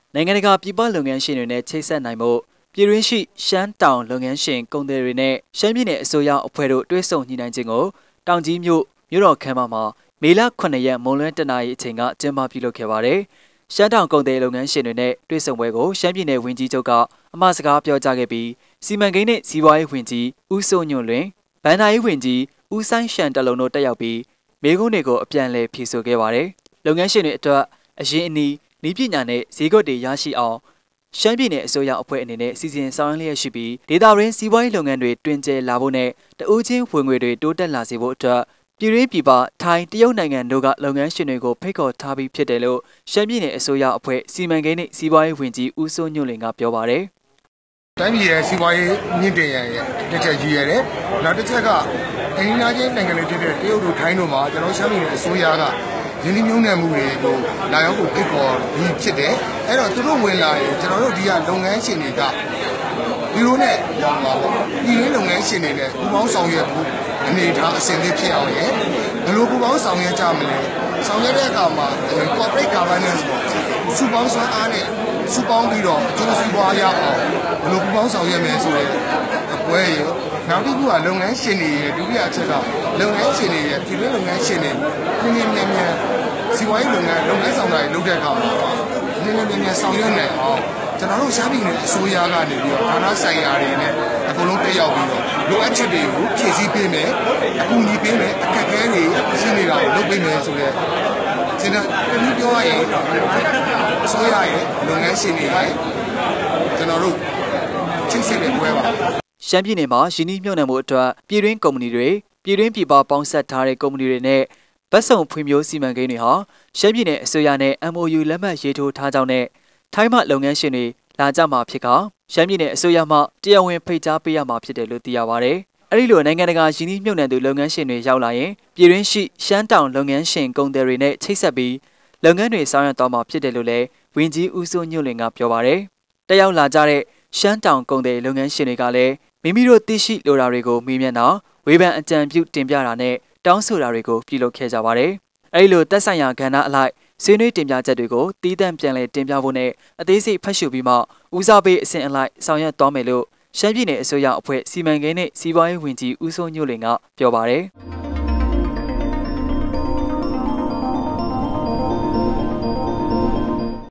နိုင်ငံတကာပြည်ပလုပ်ငန်းရှင်တွေနဲ့ချိတ်ဆက်နိုင်မှုပြည်တွင်းရှိရှမ်းတောင်လုပ်ငန်းရှင်ကုန်သည်တွေနဲ့ရှမ်းပြည်နယ်အစိုးရအဖွဲ့တို့တွဲဆုံညှိနှိုင်းခြင်းကိုတောင်ကြီးမြို့တော်ခမ်းမမှာမေလ9ရက်မွန်လွဲတနာရီအချိန်ကကျင်းပပြုလုပ်ခဲ့ပါတယ်။ရှမ်းတောင်ကုန်သည်လုပ်ငန်းရှင်တွေနဲ့တွဲဆုံပွဲကိုရှမ်းပြည်နယ်ဝန်ကြီးချုပ်ကအမှာစကားပြောကြားခဲ့ပြီးစီမံကိန်းနဲ့စီးပွားရေးဝန်ကြီးဦးစိုးညွန့်လွင်ဗန်နာရေးဝန်ကြီးဦးဆိုင်ရှန်တလုံးတို့တက်ရောက်ပြီးမေကွန်းတွေကိုအပြန်အလှန်ဖြေဆိုခဲ့ပါတယ်။လုပ်ငန်းရှင်တွေအတွက်အရင်းအနှီးနည်းပညာနဲ့ဈေးကွက်တွေရရှိအောင်ရှမ်းပြည်နယ်အစိုးရအဖွဲ့အနေနဲ့စီစဉ်ဆောင်ရွက်လျက်ရှိပြီးဒေသတွင်းစီးပွားရေးလုပ်ငန်းတွေတွင်ကျယ်လာဖို့နဲ့တအိုးချင်းဝင်ငွေတွေတိုးတက်လာစေဖို့အတွက်ပြည်တွင်းပြည်ပထိုင်းတရုတ်နိုင်ငံတို့ကလုပ်ငန်းရှင်တွေကိုဖိတ်ခေါ်ထားပြီးဖြစ်တယ်လို့ရှမ်းပြည်နယ်အစိုးရအဖွဲ့စီမံကိန်းနဲ့စီးပွားရေးဝန်ကြီးဦးစိုးညွန့်လွင်ကပြောပါတယ်။တိုင်းပြည်ရဲ့စီးပွားရေးမြင့်တင်ရတဲ့တစ်ချက်ကြီးရတယ်။နောက်တစ်ချက်ကအင်ဂျင်နီယာချင်းနိုင်ငံတွေဖြစ်တဲ့တရုတ်တို့ထိုင်းတို့မှာကျွန်တော်ရှမ်းပြည်နယ်အစိုးရကရင်းနှီးမြှုပ်နှံမှုတွေကိုလာရောက်ဖို့ဖိတ်ခေါ်ပြီးဖြစ်တယ်။အဲ့တော့သူတို့ဝင်လာရင်ကျွန်တော်တို့ဒီကလုပ်ငန်းရှင်တွေကဒီလိုနဲ့ပြောင်းပါပေါ့။ဒီလိုလုပ်ငန်းရှင်တွေနဲ့ပူးပေါင်းဆောင်ရွက်မှုအနေထားအဆင့်သင့်ဖြစ်အောင်ရယ်ဘယ်လိုပူးပေါင်းဆောင်ရွက်ကြမလဲ။ဆောင်ရွက်တဲ့အခါမှာ corporate governance ပေါ့။စုပေါင်းစွမ်းအားနဲ့စုပေါင်းပြီးတော့အကျိုးစီးပွားရအောင်ဘယ်လိုပူးပေါင်းဆောင်ရွက်မယ်ဆိုတဲ့အပွဲရယ်နောက်တစ်ခုကလုပ်ငန်းရှင်တွေရဲ့ဒုတိယအချက်ကလုပ်ငန်းရှင်တွေရဲ့ပြည်တွင်းလုပ်ငန်းရှင်တွေနည်းနည်းမြန်စီးပွားရေးလုပ်ငန်းဆောင်တာတွေလုပ်တဲ့အခါမှာနည်းနည်းမြန်ဆောင်ရွက်နိုင်အောင်ကျွန်တော်တို့ရှားပြည်နယ်အစိုးရကနေပြီးတော့ဌာနဆိုင်ရာတွေနဲ့အကုန်လုံးတက်ရောက်ပြီးတော့လိုအပ်ချက်တွေကိုဖြည့်ဆည်းပေးမယ်အကူအညီပေးမယ်အခက်အခဲတွေရှိနေတာကိုလုပ်ပေးမယ်ဆိုတဲ့ကျွန်တော်ဒီပြောရရင်အစိုးရရဲ့လုပ်ငန်းရှင်တွေရဲ့ကျွန်တော်တို့ချိတ်ဆက်တဲ့ပွဲပါရှမ်းပြည်နယ်မှာယင်းနှီးမြှုပ်နှံမှုအတွက်ပြည်တွင်းကုမ္ပဏီတွေပြည်တွင်းပြည်ပပေါင်းဆက်ထားတဲ့ကုမ္ပဏီတွေနဲ့ဗတ်စုံဖွံ့ဖြိုးစီမံကိန်းတွေဟာရှမ်းပြည်နယ်အစိုးရနဲ့ MOU လက်မှတ်ရေးထိုးထားကြောင်းနဲ့ထိုင်းမှလုပ်ငန်းရှင်တွေလာကြမှာဖြစ်ကရှမ်းပြည်နယ်အစိုးရမှတရားဝင်ဖိတ်ကြားပေးရမှာဖြစ်တယ်လို့သိရပါတယ်။အဲဒီလိုနိုင်ငံတကာယင်းနှီးမြှုပ်နှံသူလုပ်ငန်းရှင်တွေရောက်လာရင်ပြည်တွင်းရှိရှမ်းတောင်လုပ်ငန်းရှင်ကုန်သည်တွေနဲ့ချိတ်ဆက်ပြီးလုပ်ငန်းတွေဆောင်ရွက်သွားမှာဖြစ်တယ်လို့လည်းဝန်ကြီးဦးစိုးညွန့်လွင်ကပြောပါတယ်။တက်ရောက်လာကြတဲ့ရှမ်းတောင်ကုန်သည်လုပ်ငန်းရှင်တွေကလည်းမိမိတို့သိရှိလိုတာတွေကိုမေးမြန်းတာဝေဖန်အကြံပြုတင်ပြတာနဲ့တောင်းဆိုတာတွေကိုပြုလုပ်ခဲ့ကြပါတယ်။အဲဒီလိုသက်ဆိုင်ရာကဏ္ဍအလိုက်ဆွေးနွေးတင်ပြချက်တွေကိုတီးတန့်ပြန်လည်တင်ပြဖို့နဲ့အသေးစိတ်ဖတ်ရှုပြီးမှဦးစားပေးအဆင့်အလိုက်ဆောင်ရွက်သွားမယ်လို့ရှမ်းပြည်နယ်အစိုးရအဖွဲ့စီမံကိန်းနဲ့စီးပွားရေးဝန်ကြီးဦးစိုးညွန့်လွင်ကပြောပါတယ်။